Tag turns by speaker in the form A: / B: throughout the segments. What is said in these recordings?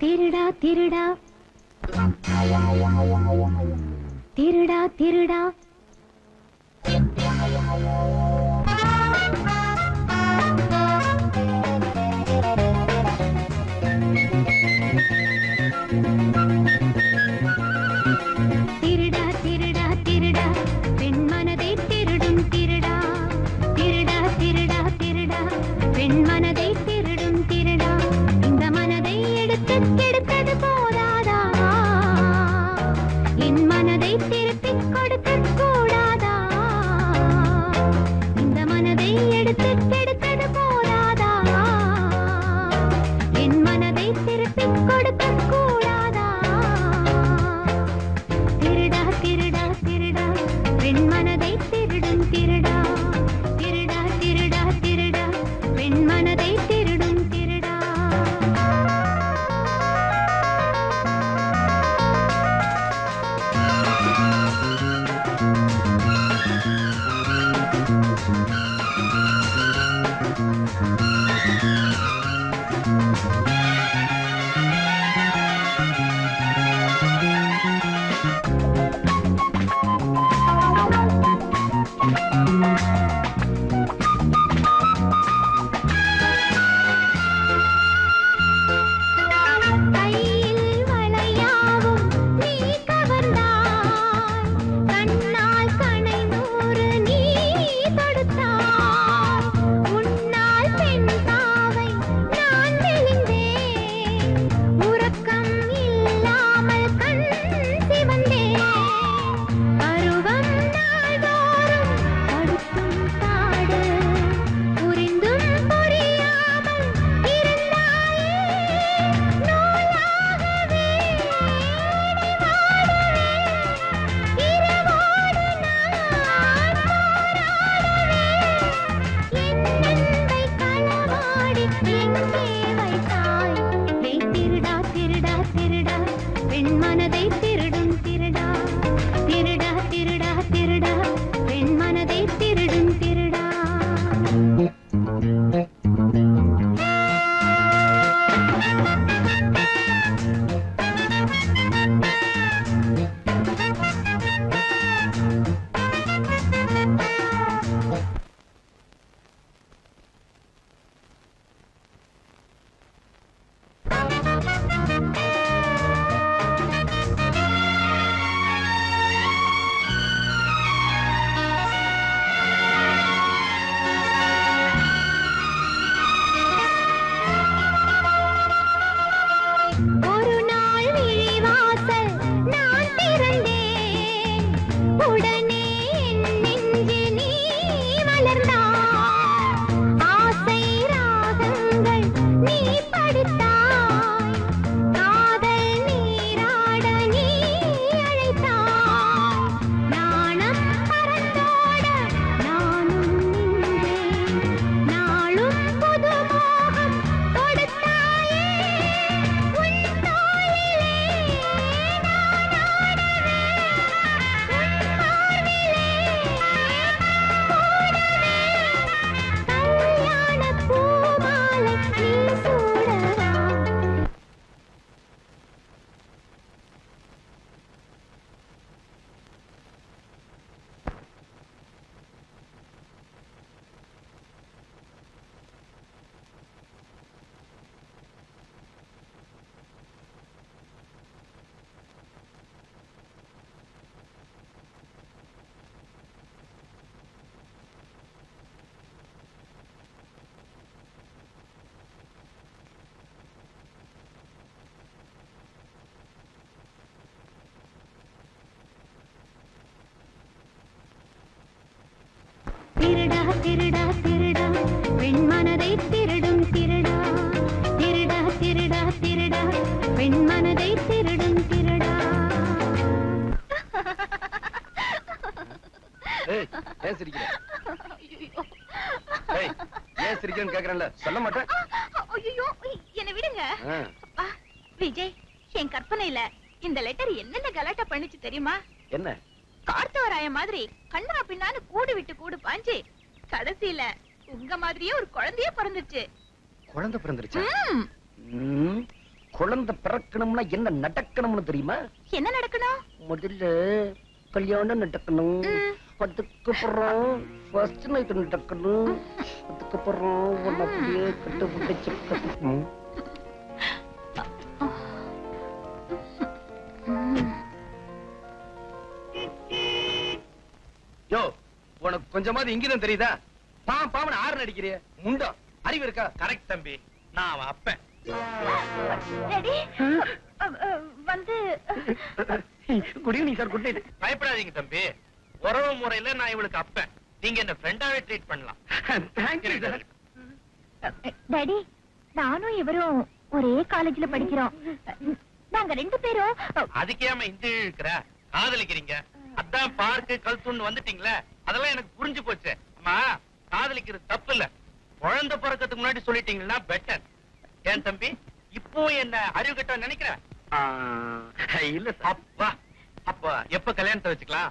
A: திருடா திருடா திருடா திருடா திருடா திருடா திருடா பெண் மனதை திருடும் திருடா திருடா திருடா திருடா பெண் மனதை திருடும் திருடா இந்த மனதை எடுத்து கெடுத்தது போதாதா என் மனதை திருப்பி கொடுக்க கூடாதா இந்த மனதை எடுத்து கெடுத்தது போதாதா என் மனதை திருப்பி கொடுக்க கூடாதா திருடா திருடா திருடா பெண் மனதை திருடும் திருடா திருடா திருடா திருடா பெண் மனதை திருடும் திருடா கையில் வளையாவும் நீ கவர்ந்தாய் கண்ணால் கணை நூறு நீ தொடுத்தாய் உன்னால் பெண் பாவை நான் மெலிந்தேன் உறக்கம் இல்லாமல் கண் சிவந்தேன் பருவம் நாள்தோறும் படுத்தும் பாடு புரிந்தும் புரியாமல் இருந்தாயே நூலாகவே இரவோடு நான் போராடவே என் அன்பை களவாடி எங்கே வைத்தாய் திருடா திருடா திருடா பெண் மனதை திருடும் திருடா திருடா திருடா திருடா பெண் மனதை திருடும் திருடா ஒரு நாள் விழிவாசல் நான் திறந்தேன் உடனே என் நெஞ்சு நீ மலர்ந்தாய் ஆசை ராகங்கள் நீ படித்தாய் காதல் நீராட நீ அழைத்தாய் நாணம் பறந்தோட நானும் நின்றேன் நாளும் புது மோகம் கொடுத்தாயே உன் தோளிலே நான் ஆடவே உன் மார்பிலே போடவே கல்யாண பூமாலை நீ சூடவா திருடா திருடா திருடா பெண் மனதை திருடும் திருடா திருடா திருடா திருடா பெண் மனதை திருடும் திருடா
B: ஏன் சிரிக்கிற? ஏன் சிரிக்கிறேன்னு கேக்குறேன்ல, சொல்ல மாட்டேன்.
A: ஐயோ என்ன விடுங்க விஜய். என் கற்பனையில இந்த லெட்டர் என்னென்ன கலாட்டா பண்ணிச்சு தெரியுமா?
B: என்ன?
A: கார்த்தவராய மாதிரி கண்ணா பின்னான்னு கூடு விட்டு கூடு பாஞ்சு கடைசியில உங்க மாதிரியே ஒரு குழந்தையே பிறந்துச்சு.
B: குழந்தை பிறந்துருச்சு? குழந்தை பிறக்கணும்னா என்ன நடக்கணும்னு தெரியுமா?
A: என்ன நடக்கணும்?
B: முதல்ல கல்யாணம் நடக்கணும், அதுக்கப்புறம் ஃபர்ஸ்ட் நைட் நடக்கணும், அதுக்கப்புறம் உன்னை அப்படியே கட்டு பிடிச்சு கட்டணும். யோ, உனக்கு கொஞ்சமாவது இங்கிதான் தெரியுதா? பாவன ஆறு நடிக்கிறிய முண்டா, அறிவு இருக்கா?
C: கரெக்ட் தம்பி, நான் அவன் அப்பன்.
A: டாடி, வந்து
B: good evening sir. Good night.
C: பயப்படாதீங்க தம்பி, உறவு முறையில நான் இவளுக்கு அப்பன். நீங்க என்ன ஃப்ரெண்டாவே ட்ரீட் பண்ணலாம்.
B: Thank you sir.
A: டாடி, நானும் இவரும் ஒரே காலேஜ்ல படிக்கிறோம். நாங்க 2 பேரும்
C: அதுக்கே அவன் இந்த இருக்கிற காதலிக்கிறீங்க. அதான் பார்க்கு கல்துன்னு வந்துட்டீங்களே, அதெல்லாம் எனக்கு புரிஞ்சு போச்சு. அம்மா, காதலிக்கிறது தப்பு இல்ல, குழந்தை பிறக்கிறதுக்கு முன்னாடி சொல்லிட்டீங்கன்னா பெட்டர். ஏன் தம்பி, இப்போ என்ன அறிவு கட்ட நினைக்கிற?
B: இல்ல சார்.
C: அப்பா, அப்பா எப்ப கல்யாணத்தை வச்சுக்கலாம்?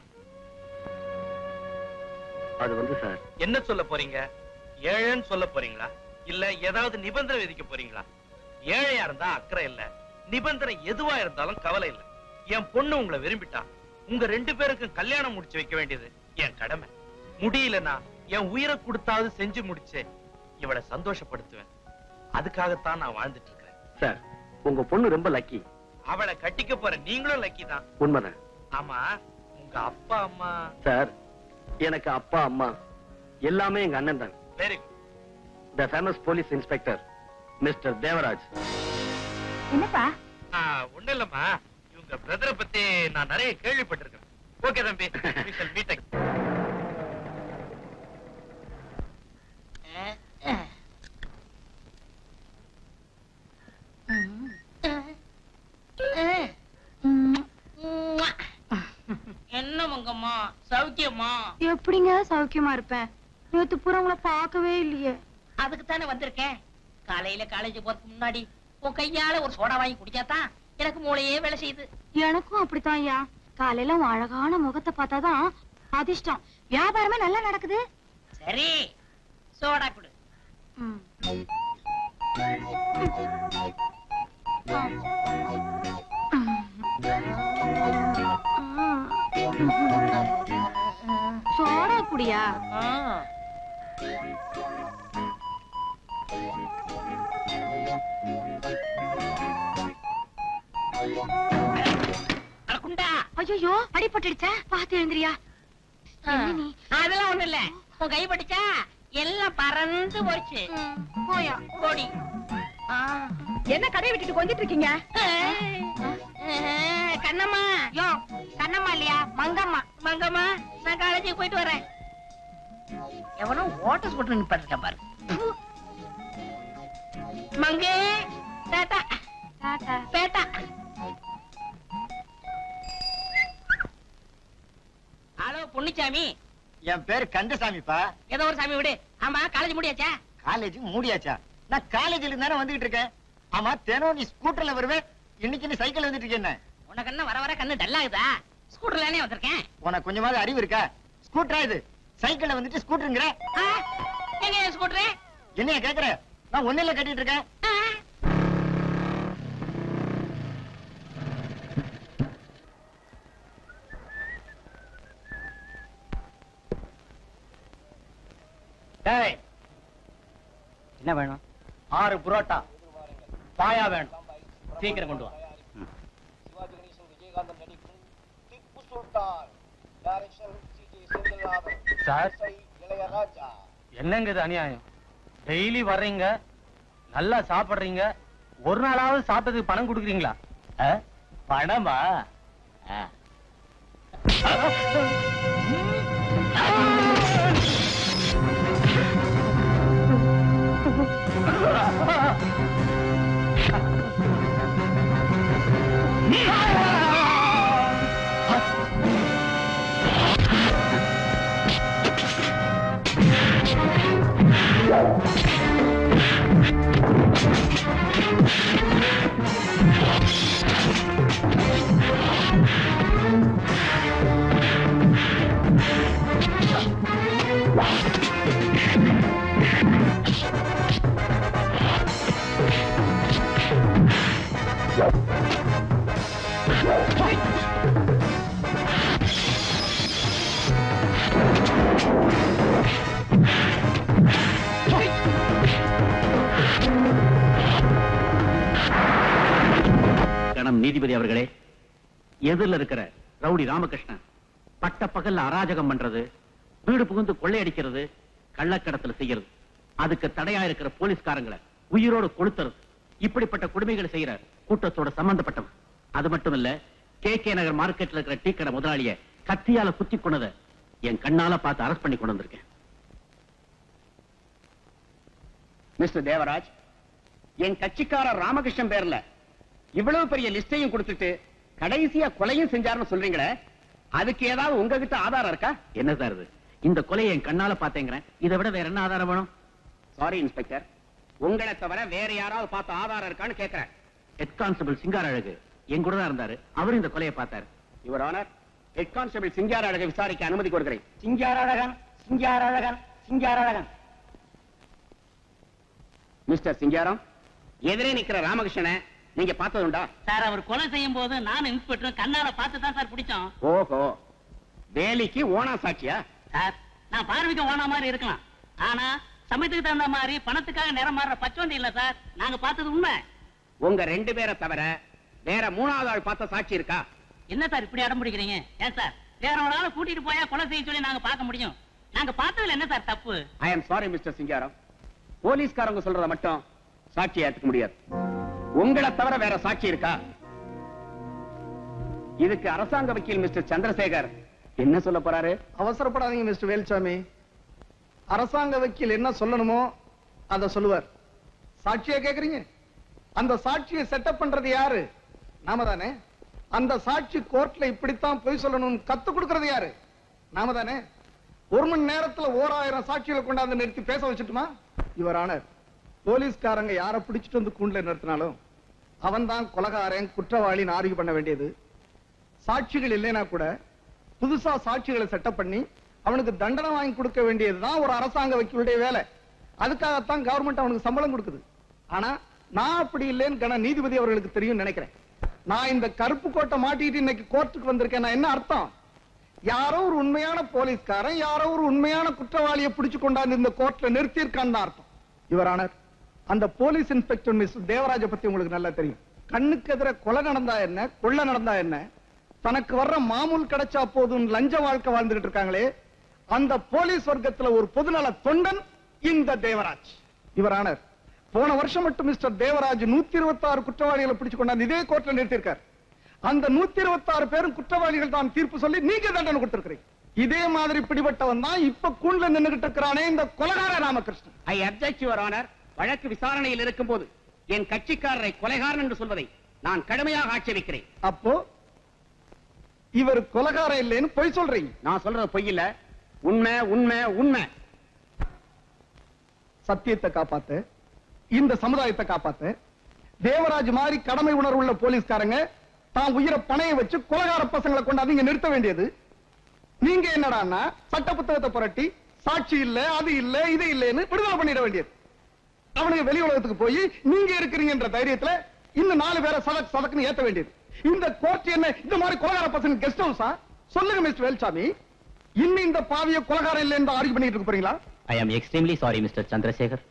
B: அது வந்து சார்,
C: என்ன சொல்ல போறீங்க? ஏழைன்னு சொல்ல போறீங்களா, இல்ல ஏதாவது நிபந்தனை விதிக்க போறீங்களா? ஏழையா இருந்தா அக்கறை இல்ல, நிபந்தனை எதுவா இருந்தாலும் கவலை இல்ல. என் பொண்ணு உங்களை விரும்பிட்டா, உங்க 2 பேருக்கும் கல்யாணம் முடிச்சு வைக்க வேண்டியது என் கடமை. முடியலன்னா என் உயிரை கொடுத்தாவது செஞ்சு முடிச்சு இவளை சந்தோஷப்படுத்துவேன். அதுக்காகத்தான் நான் வாழ்ந்துட்டு இருக்கிறேன்.
B: சார், உங்க பொண்ணு ரொம்ப லக்கி.
C: அவளை கட்டிக்க போற நீங்களும் லக்கி தான்.
B: உண்மைதான்.
C: ஆமா, உங்க அப்பா அம்மா?
B: சார், எனக்கு அப்பா அம்மா எல்லாமே எங்க அண்ணன் தான்.
C: Very good.
B: The famous police inspector mister Devaraj.
A: என்னப்பா?
C: ஒண்ணு இல்லம்மா, இவங்க பிரதரை பத்தி நான் நிறைய கேள்விப்பட்டிருக்கேன். ஓகே தம்பி, we shall meet again.
D: என்ன மங்கம்மா, சௌக்கியமா?
A: எப்படிங்க சௌக்கியமா இருப்பேன்? நேத்து பூரா உங்களை பார்க்கவே இல்லையே.
D: அதுக்கு தானே வந்திருக்கேன். காலையில காலேஜ் போறதுக்கு முன்னாடி உன் கையால ஒரு சோடா வாங்கி குடிச்சாதான் எனக்கு மூளையே வேலை செய்யுது.
A: எனக்கும் அப்படித்தான் ஐயா. காலையில உன் அழகான முகத்தை பார்த்தாதான் அதிர்ஷ்டம். வியாபாரமே நல்லா நடக்குது.
D: சரி, சோடா குடு.
A: சோடா குடியா? ஐயோ, அடிபட்டுடுச்சா? பாத்து எழுந்திரியா.
D: அதெல்லாம் ஒண்ணு இல்ல, உன் கை பட்டுச்சா எல்லாம் பறந்து போச்சு.
A: போயா
D: ஓடி.
A: என்ன கடையை விட்டுட்டு கொஞ்சிட்டு இருக்கீங்க?
D: கண்ணம்மா.
A: யோ, கண்ணம்மா இல்லையா, மங்கம்மா.
D: மங்கம்மா, நான் காலேஜுக்கு போயிட்டு வரேன். எவனோ ஓட்டஸ் போட்டு நிப்பாட்டிருக்கேன் பாரு. மங்கே, டாடா
A: டாடா.
D: பேட்டா. ஹலோ பொன்னிச்சாமி.
E: என் பேரு கந்தசாமிப்பா.
D: ஏதோ ஒரு சாமி விடு. ஆமா, காலேஜ் முடியாச்சா?
E: காலேஜ் மூடியாச்சா? நான் காலேஜ்ல தானே வந்துகிட்டு இருக்கேன். ஆமா, தினம் நீ ஸ்கூட்டர்ல வருவேன், இன்னைக்கு நீ சைக்கிள் வந்துட்டு இருக்கேன்.
D: உனக்கு என்ன வர வர கண்ணு டல்லாகுதா? ஸ்கூட்டர்லானே வந்திருக்கேன்.
E: உனக்கு கொஞ்சமாவது அறிவு இருக்கா? ஸ்கூட்டரா இது? சைக்கிள்ல வந்துட்டு ஸ்கூட்டருங்கிற?
D: எங்க ஸ்கூட்டரு?
E: என்னைய கேக்குற? நான் ஒன்னில கட்டிட்டு இருக்கேன்.
F: டேய், என்ன வேணும்? 6 புரோட்டா, பாயா வேணும். சீக்கிரம் கொண்டு வா.
C: சார், என்னங்க இது அநியாயம்? டெய்லி வர்றீங்க, நல்லா சாப்பிடுறீங்க, ஒரு நாளாவது சாப்பிட்டதுக்கு பணம் கொடுக்குறீங்களா?
F: பணமா? நீதிபதி அவர்களே, எதிரில் இருக்கிற ரவுடி ராமகிருஷ்ணன் பட்ட பகல்ல அராஜகம் பண்றது, வீடு புகுந்து கொள்ளையடிக்கிறது, கள்ளக்கடத்தல் செய்யறது, அதுக்கு தடையா இருக்கிற போலீஸ்காரங்களை உயிரோடு கொளுத்துறது, இப்படிப்பட்ட கொடுமைகளை செய்யற கூட்டத்தோட சம்பந்தப்பட்டவன். அது மட்டும் இல்ல, கே நகர் மார்க்கெட்ல இருக்கிற டீ கடை முதலாளிய கத்தியால குத்தி கொண்டத என் கண்ணால பார்த்து அரெஸ்ட் பண்ணி கொண்டு வந்திருக்கேன்.
G: மிஸ்டர் தேவராஜ், என் கட்சிக்காரர் ராமகிருஷ்ணன் பேர்ல இவ்வளவு பெரிய லிஸ்டையும் கொடுத்துட்டு கடைசியா கொலையும் செஞ்சாருன்னு சொல்றீங்களே, அதுக்கு ஏதாவது உங்ககிட்ட ஆதாரம் இருக்கா?
F: என்ன சார் இது? இந்த கொலையை என் கண்ணால பார்த்தேங்கிறேன். இதை விட வேற என்ன ஆதாரம் வேணும்?
G: சாரி இன்ஸ்பெக்டர், உங்களை தவிர வேற யாராவது பார்த்த ஆதாரம் இருக்கான்னு கேட்கிறேன்.
F: ஹெட் கான்ஸ்டபிள் சிங்கார அழகு என் கூட தான் இருந்தாரு. அவரும் இந்த கொலையை பார்த்தாரு.
G: யுவர் ஆனர், ஹெட் கான்ஸ்டபிள் சிங்கார அழகை விசாரிக்க அனுமதி கொடுக்கிறேன்.
E: சிங்காரழகன், சிங்காரழகன், சிங்காரழகன்.
G: மிஸ்டர் சிங்காரம், எதிரே நிக்கிற ராமகிருஷ்ணனை நீங்க பார்த்ததுண்டா?
D: சார், அவர் கொலை செய்யும் போது நான் இன்ஸ்பெக்டர் கண்ணால பார்த்து தான் சார் பிடிச்சோம்.
G: ஓஹோ, வேலிக்கு ஓனா சாட்சியா?
D: சார், நான் பார்வைக்கு ஓனா மாதிரி இருக்கலாம், ஆனா சமயத்துக்கு தகுந்த மாதிரி பணத்துக்காக நேரம் மாறுற பச்சோண்டி இல்ல சார். நாங்க பார்த்தது உண்மை.
G: உங்க 2 பேரை தவிர வேற 3வது ஆள் பார்த்த சாட்சி இருக்கா?
D: என்ன சார் இப்படி அடம் பிடிக்கிறீங்க? ஏன் சார், வேற ஒரு ஆளை கூட்டிட்டு போயா கொலை செய்ய சொல்லி நாங்க பார்க்க முடியும்? நாங்க பார்த்ததுல என்ன சார் தப்பு?
G: I am sorry mister Singaram, போலீஸ்காரங்க சொல்றத மட்டும் சாட்சியை ஏத்துக்க முடியாது. உங்களை தவிர வேற சாட்சி இருக்கா? இதுக்கு அரசாங்க வக்கீல் மிஸ்டர் சந்திரசேகர் என்ன சொல்ல போறாரு?
H: அவசரப்படாதீங்க மிஸ்டர் வேல்சாமி. அரசாங்க வக்கீல் என்ன சொல்லணுமோ அத சொல்லுவார். சாட்சியா கேக்குறீங்க? அந்த சாட்சியை செட்டப் பண்றது யாரு? நாம தானே. அந்த சாட்சி கோர்ட்ல இப்படித்தான் பொய் சொல்லணும்னு கத்து கொடுக்கறது யாரு? நாம தானே. 1 மணி நேரத்துல 1000 சாட்சிகளை கொண்டாந்து நிறுத்தி பேச வச்சுட்டுமா? யுவர் ஆனர், போலீஸ்காரங்க யார பிடிச்சிட்டு வந்து கூண்டுல நிறுத்தினாலும் அவன் தான் கொலைகாரன், குற்றவாளின்னு ஆர்கியூ பண்ண வேண்டியது. சாட்சிகள் இல்லைன்னா கூட புதுசா சாட்சிகளை செட்டப் பண்ணி அவனுக்கு தண்டனை வாங்கி கொடுக்க வேண்டியதுதான் ஒரு அரசாங்க வக்கீலுடைய வேலை. அதுக்காகத்தான் கவர்மெண்ட் அவனுக்கு சம்பளம் கொடுக்குது. ஆனா நான் அப்படி இல்லைன்னு நீதிபதி அவர்களுக்கு தெரியும் நினைக்கிறேன். நான் இந்த கருப்பு கோட்டை மாட்டிட்டு இன்னைக்கு கோர்ட்டுக்கு வந்திருக்கேன். என்ன அர்த்தம்? யாரோ ஒரு உண்மையான போலீஸ்காரன் யாரோ ஒரு உண்மையான குற்றவாளியை பிடிச்சு கொண்டாந்து இந்த கோர்ட்ல நிறுத்தியிருக்கான்னு அர்த்தம். யுவர் ஆனர், அந்த போலீஸ் இன்ஸ்பெக்டர் மிஸ்டர் தேவராஜ பத்தி உங்களுக்கு நல்லா தெரியும். கண்ணுக்கு எதிர கொலை நடந்தா என்ன, கொள்ளை நடந்தா என்ன, தனக்கு வர்ற மாமூல் கிடைச்சா போதும் லஞ்ச வாழ்க்கை வாழ்ந்துகிட்டு இருக்காங்களே, அந்த போலீஸ் வர்க்கத்துல ஒரு பொதுநல தொண்டன் இந்த தேவராஜ். யுவர் ஆனர், போன வருஷம் மட்டும் மிஸ்டர் தேவராஜ் 126 குற்றவாளிகளை பிடிச்சு கொண்டாந்து இதே கோர்ட்ல நிறுத்தியிருக்கார். அந்த 126 பேரும் குற்றவாளிகள் தான் தீர்ப்பு சொல்லி நீங்க தண்டனை கொடுத்திருக்கிறீங்க. இதே மாதிரி பிடிபட்டவன் தான் இப்ப கூண்டுல நின்னுகிட்டு இருக்கிறானே இந்த கொலைகார Ramakrishnan.
G: I object your honour, வழக்கு விசாரணையில் இருக்கும் போது என் கட்சிக்காரரை கொலைகாரன் என்று சொல்வதை நான் கடுமையாக ஆட்சேபிக்கிறேன்.
H: அப்போ இவர் கொலைகாரன் இல்லைன்னு பொய் சொல்றீங்க?
G: நான் சொல்றது பொய் இல்ல, உண்மை உண்மை உண்மை.
H: சத்தியத்தை காப்பாத்து, இந்த சமுதாயத்தை காப்பாத்து. தேவராஜ் மாதிரி கடமை உணர்வுள்ள போலீஸ்காரங்க தான் உயிரை பணைய வச்சு கொலைகார பசங்களை கொண்டாந்து இங்க நிறுத்த வேண்டியது. நீங்க என்னடான்னா சட்ட புத்தகத்தை புரட்டி சாட்சி இல்ல, அது இல்ல, இது இல்லன்னு விடுதலை பண்ணிட வேண்டியது. அவனுக்கு வெளி உலகத்துக்கு போய் நீங்க இருக்கிறீங்கன்ற தைரியத்துல இன்னும் 4 பேரை சதக் சதக்குன்னு ஏத்த வேண்டியது. இந்த கோர்ட் என்ன இந்த மாதிரி கொலைகார பசங்க கெஸ்ட் ஹவுஸா? சொல்லுங்க மிஸ்டர் வேல்சாமி, இன்னும் இந்த பாவிய கொலைகாரம் இல்லைன்னு ஆர்கியூ பண்ணிட்டு இருக்க போறீங்களா?
F: I am extremely sorry mister Chandrasekar.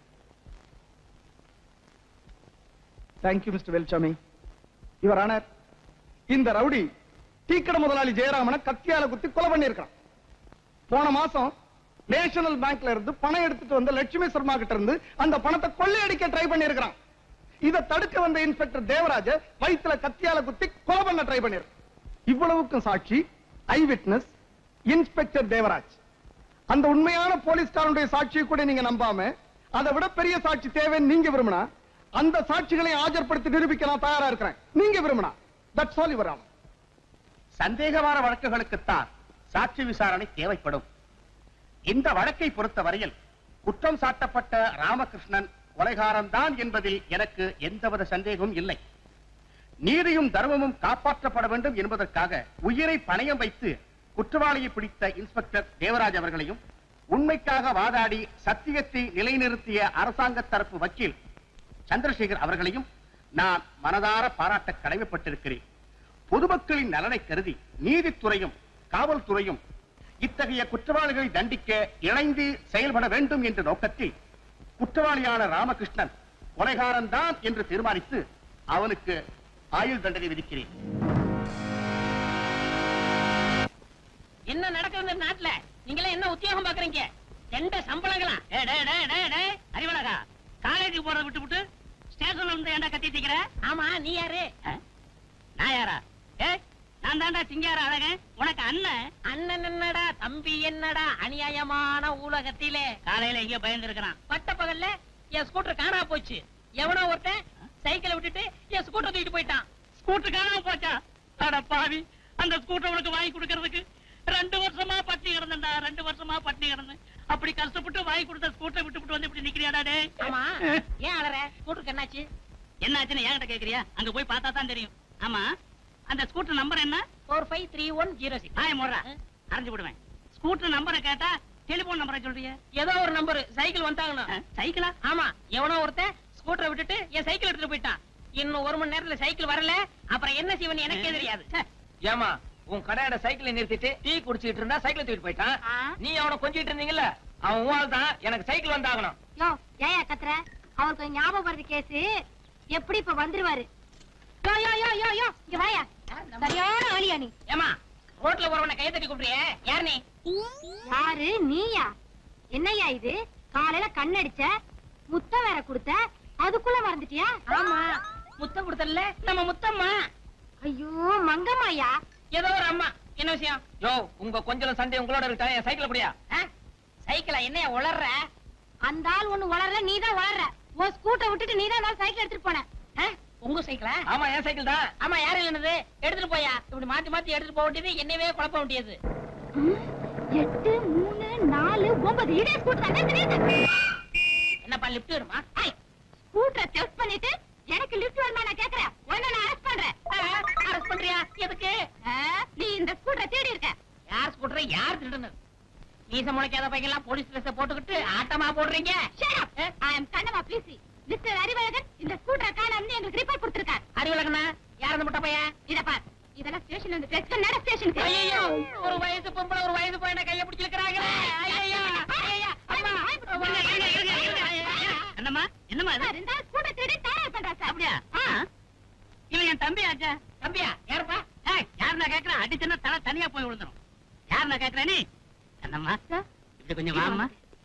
H: Thank you mister Velsamy. Your honour, இந்த ரவுடி டீக்கடை முதலாளி ஜெயராமனை கத்தியால குத்தி கொலை பண்ணியிருக்கான். போன மாசம் நேஷனல் பேங்க்ல இருந்து பணம் எடுத்துட்டு வந்த லட்சுமி சர்மா கிட்ட இருந்து அந்த பணத்தை கொள்ளையடிக்க ட்ரை பண்ணியிருக்கான். இதை தடுக்க வந்த இன்ஸ்பெக்டர் தேவராஜ வயிற்றுல கத்தியால குத்தி கொலை பண்ண ட்ரை பண்ணிருக்கான். இவ்வளவுக்கும் சாட்சி ஐ விட்னஸ் இன்ஸ்பெக்டர் தேவராஜ். அந்த உண்மையான போலீஸ்காரனுடைய சாட்சியை கூட நீங்க நம்பாம அதை விட பெரிய சாட்சி தேவைன்னு நீங்க விரும்பினா அந்த சாட்சிகளை ஆஜர்படுத்தி நிரூபிக்க நான் தயாரா இருக்கிறேன். நீங்க விரும்பினா தட்ஸ் ஆல் யுவர் ஆனர்.
G: சந்தேகமான வழக்குகளுக்குத்தான் சாட்சி விசாரணை தேவைப்படும். இந்த வழக்கை பொறுத்தவரையில் குற்றம் சாட்டப்பட்ட ராமகிருஷ்ணன் கொலைகாரன் தான் என்பதில் எனக்கு எந்தவித சந்தேகமும் இல்லை. நீதியும் தர்மமும் காப்பாற்றப்பட வேண்டும் என்பதற்காக உயிரை பணயம் வைத்து குற்றவாளியை பிடித்த இன்ஸ்பெக்டர் தேவராஜ் அவர்களையும், உண்மைக்காக வாதாடி சத்தியத்தை நிலைநிறுத்திய அரசாங்க தரப்பு வக்கீல் சந்திரசேகர் அவர்களையும் நான் மனதார பாராட்ட கடமைப்பட்டிருக்கிறேன். பொதுமக்களின் நலனை கருதி நீதித்துறையும் காவல்துறையும் இத்தகைய குற்றவாளிகளை தண்டிக்க இணைந்து செயல்பட வேண்டும் என்ற நோக்கத்தில் குற்றவாளியான ராமகிருஷ்ணன் கொலைகாரன் தான் என்று தீர்மானித்து அவனுக்கு ஆயுள் தண்டனை விதிக்கிறேன்.
D: என்ன நடக்குது நாட்டுல? நீங்க என்ன உத்தியோகம் பாக்குறீங்க? எந்த சம்பளங்களா? அறிவழகா, காலேஜுக்கு போறத விட்டு விட்டு ஸ்டேஷன்ல இருந்து ஏன்டா கத்தி தீக்கிற? ஆமா, நீ யாரு? நான் யாரா? நான் தாண்டா சிங்கார அழகன். உனக்கு அண்ணன். அண்ணன் என்னடா, தம்பி என்னடா? அநியாயமான உலகத்திலே காலையில எங்க பயந்து இருக்கிறான். பட்ட பகல்ல என் ஸ்கூட்டர் காணா போச்சு. எவனோ ஒருத்தன் சைக்கிளை விட்டுட்டு என் ஸ்கூட்டர் தூக்கிட்டு போயிட்டான். ஸ்கூட்டர் காணாம போச்சா? அட பாவி, அந்த ஸ்கூட்டர் உனக்கு வாங்கி கொடுக்கறதுக்கு 2 வருஷமா பட்டினி கிடந்தா. 2 வருஷமா பட்டினி கிடந்தேன். அப்படி கஷ்டப்பட்டு வாங்கி கொடுத்த ஸ்கூட்டரை விட்டு வந்து இப்படி நிக்கிறியாடா? டே, ஆமா, ஏன் அலற? ஸ்கூட்டருக்கு என்னாச்சு? என்னாச்சுன்னு என்கிட்ட கேக்குறியா? அங்க போய் பார்த்தா தான் தெரியும். ஆமா, அந்த ஸ்கூட்டர் நம்பர் என்ன? 453106. ஆய மோறா, அரைஞ்சு விடுவேன். ஸ்கூட்டர் நம்பரை கேட்டா டெலிபோன் நம்பரை சொல்றிய? ஏதோ ஒரு நம்பர். சைக்கிள் வந்தாங்கண்ணா. சைக்கிளா? ஆமா, எவனோ ஒருத்தன் ஸ்கூட்டரை விட்டுட்டு என் சைக்கிள் எடுத்துட்டு போயிட்டான். இன்னும் 1 மணி நேரத்துல சைக்கிள் வரல. அப்புறம் என்ன செய்வன்னு எனக்கே தெரியாது.
B: ஏமா, உன் கடையோட சைக்கிளை நிறுத்திட்டு டீ குடிச்சிட்டு இருந்தா சைக்கிளை தூக்கிட்டு போயிட்டான். நீ அவனை கொஞ்சிட்டு இருந்தீங்கல்ல, அவன் உவால் தான் எனக்கு சைக்கிள் வந்தாகணும்.
A: யோ, ஏயா கத்துற? அவருக்கு ஞாபகம் வருது கேஸ். எப்படி இப்ப வந்துருவாரு? யோ யோ யோ யோ யோ, இங்க வாயா. சரியான ஆளியா நீ?
D: ஏமா, ரோட்ல போறவனை கையை தட்டி கூப்பிடுறியே, யார் நீ?
A: யாரு? நீயா? என்னையா இது? காலையில கண்ணடிச்ச, முத்தம் வேற கொடுத்த, அதுக்குள்ள மறந்துட்டியா?
D: ஆமா, முத்தம் கொடுத்தல நம்ம முத்தம்மா.
A: ஐயோ மங்கம்மாயா.
D: ஏதோ ஒரு அம்மா. என்ன விஷயம்?
B: யோ, உங்க கொஞ்சம் சண்டை உங்களோட இருக்கா? என் சைக்கிள் அப்படியா?
D: சைக்கிளா? என்னைய உளர்ற?
A: அந்த ஆள் ஒண்ணு வளர்ற, நீதான் வளர்ற. உன் ஸ்கூட்டரை விட்டுட்டு நீதான் சைக்கிள் எடுத்துட்டு போன.
D: உங்க சைக்கிளா?
B: ஆமா, என் சைக்கிள் தான்.
D: ஆமா, யாரு என்னது? எடுத்துட்டு போயா. இப்படி மாத்தி மாத்தி எடுத்துட்டு போக வேண்டியது, என்னவே குழப்ப வேண்டியது.
A: 8 3 4 9 இதே ஸ்கூட்டர் தானே தெரியுது.
D: என்னப்பா லிஃப்ட் வருமா?
A: ஸ்கூட்டரை டெஸ்ட் பண்ணிட்டு எனக்கு லிஃப்ட் வருமா நான் கேக்குறேன். உன்னை நான் அரெஸ்ட் பண்றேன்.
D: அரெஸ்ட் பண்றியா? எதுக்கு?
A: நீ இந்த ஸ்கூட்டரை தேடி இருக்க.
D: யார் ஸ்கூட்டரை யார் திருடுனது? மீச முளைக்காத பையெல்லாம் போலீஸ் ட்ரெஸ் போட்டுக்கிட்டு ஆட்டமா போடுறீங்க.
A: I am Kannamma busy. Mister Arivazhagan இந்த ஸ்கூட்டரை காணோம்னு எங்களுக்கு ரிப்போர்ட் கொடுத்திருக்கார்.
D: அறிவழகனா? யார் அந்த முட்டை பையன்?
A: இத பார், இதெல்லாம் ஸ்டேஷன்ல இருந்து டெஸ்ட் பண்ண ஸ்டேஷனுக்கு.
D: ஐயோ, ஒரு வயசு பொம்பளை ஒரு வயசு பையனை கைய பிடிச்சிருக்காங்களே. ஐயோ, அம்மா. என்னம்மா? என்னம்மா இது?
A: இந்த ஸ்கூட்டரை தேடி தயார் பண்றா சார்.
D: அப்படியா? இவன் என் தம்பி ஆச்சா. தம்பியா? யாருப்பா? யார் நான் கேக்குறேன்? அடிச்சனா தலை தனியா போய் விழுந்துரும். யார் நான் கேக்குறேன்? நீ என்னம்மா? இப்படி கொஞ்சம் வாம்மா.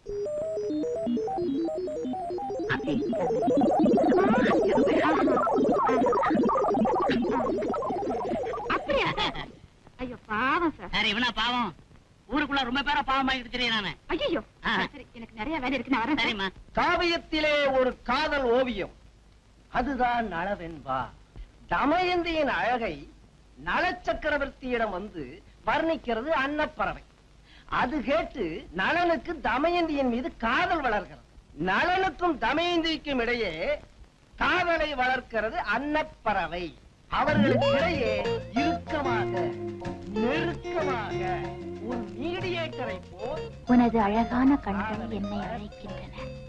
A: அப்படியா? ஐயோ பாவம் சார்.
D: சரி, இவனா பாவம்? ஊருக்குள்ள ரொம்ப பேரா பாவம் ஆகிட்டு தெரியும் நானு.
A: ஐயோ, சரி, எனக்கு நிறைய வேலை இருக்கு, நான் வரேன்.
D: சரிம்மா.
E: காவியத்திலே ஒரு காதல் ஓவியம், அதுதான் நளவென்பா. தமயந்தியின் அழகை நளச்சக்கரவர்த்தியிடம் வந்து வர்ணிக்கிறது அன்னப்பறவை. அது கேட்டு நளனுக்கு தமயந்தியின் மீது காதல் வளர்கிறது. நளனுக்கும் தமயந்திக்கும் இடையே காதலை வளர்க்கிறது அன்னப்பறவை. அவர்களுக்கு இடையே இறுக்கமாக நெருக்கமாக ஒரு மீடியேட்டரை போல்
A: உனது அழகான கண்கள் என்னை அழைக்கின்றன.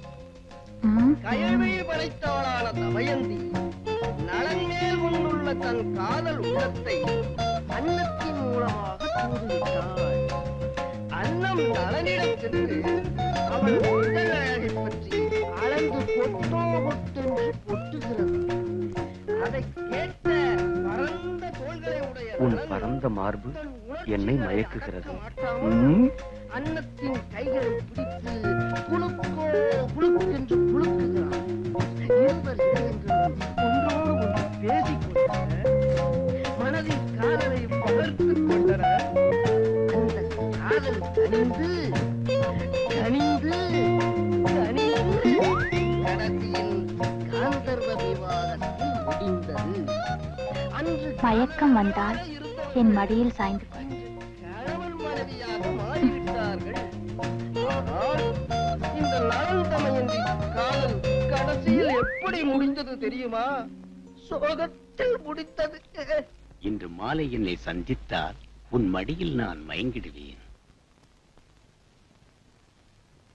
E: கயமை படைத்தவளான தமயந்தி நளன் மேல் கொண்டுள்ள தன் காதல் உள்ளத்தை அன்னத்தின் மூலமாக தூண்டிவிட்டாள். அன்னம் நளனிடம் சென்று அவள் உடல் அழகை பற்றி அளந்து பொட்டோ பொட்டென்று பொட்டுகிறது. அதை கேட்ட பரந்த தோள்களை உடைய
B: உன் பரந்த மார்பு என்னை மயக்குகிறது.
E: அன்னத்தின் கைகளை பிடித்து குலுக்கோ குலுக்கென்று குலுக்குகிறார். இருவர் இதயங்களும் ஒன்றோடு ஒன்று பேசிக்கொண்டன, மனதில் காதலை வளர்த்துக் கொண்டன. அந்த காதல் கனிந்து கனிந்து கனிந்து கடைசியில் காந்தர்வ விவாதத்தில் முடிந்தது. அன்று
A: மயக்கம் வந்தால் என் மடியில் சாய்ந்து கொள்.
E: கணவன் மனைவியாக மாறிவிட்டார்கள். ஆனால் இந்த நளன் தமயந்தி காதல் கடைசியில் எப்படி முடிந்தது தெரியுமா? சோகத்தில் முடித்தது.
F: இன்று மாலை என்னை சந்தித்தால் உன் மடியில் நான் மயங்கிடுவேன்.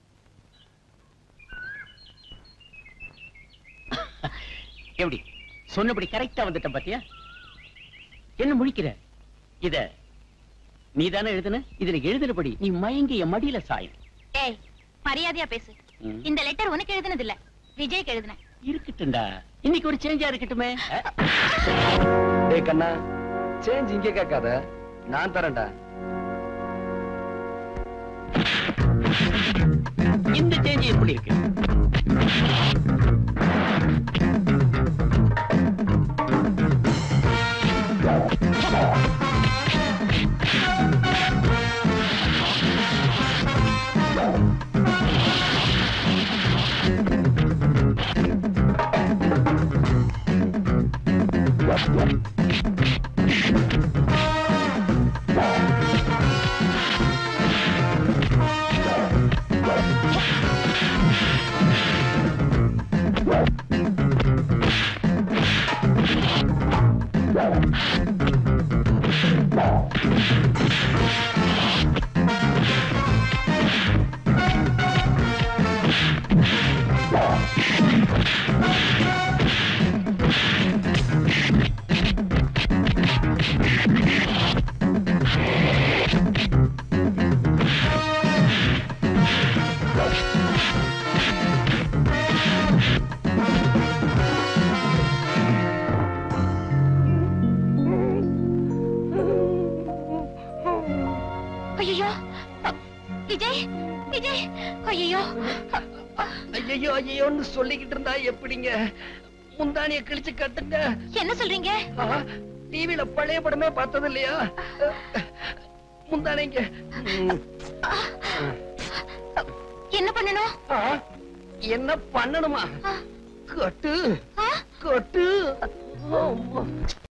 F: எப்படி
D: சொன்னபடி கரெக்டா வந்துட்டேன் பாத்தியா? என்ன முழிக்கிற? இத நீதானே எழுதுன? இதுல எழுதுனபடி நீ மயங்கி என் மடியில சாயும்.
A: ஏய், மரியாதையா பேசு. இந்த லெட்டர் உனக்கு எழுதுனது இல்ல, விஜய்க்கு எழுதுன.
D: இருக்கட்டும்டா, இன்னைக்கு ஒரு சேஞ்சா இருக்கட்டுமே.
B: டேய் கண்ணா, சேஞ்ச் இங்க கேட்காத, நான் தரேன்டா.
D: இந்த சேஞ்ச் எப்படி இருக்கு?
A: ஐயோ விஜய், விஜய், ஐயோ
B: ஐயோ ஐயோன்னு சொல்லிக்கிட்டு இருந்தா எப்படிங்க? முந்தானிய கிழிச்சு கட்டுங்க.
A: என்ன சொல்றீங்க?
B: டிவில பழைய படமே பார்த்தது இல்லையா? முந்தானிங்க.
A: என்ன பண்ணணும்?
B: என்ன பண்ணணுமா? கட்டு கட்டு.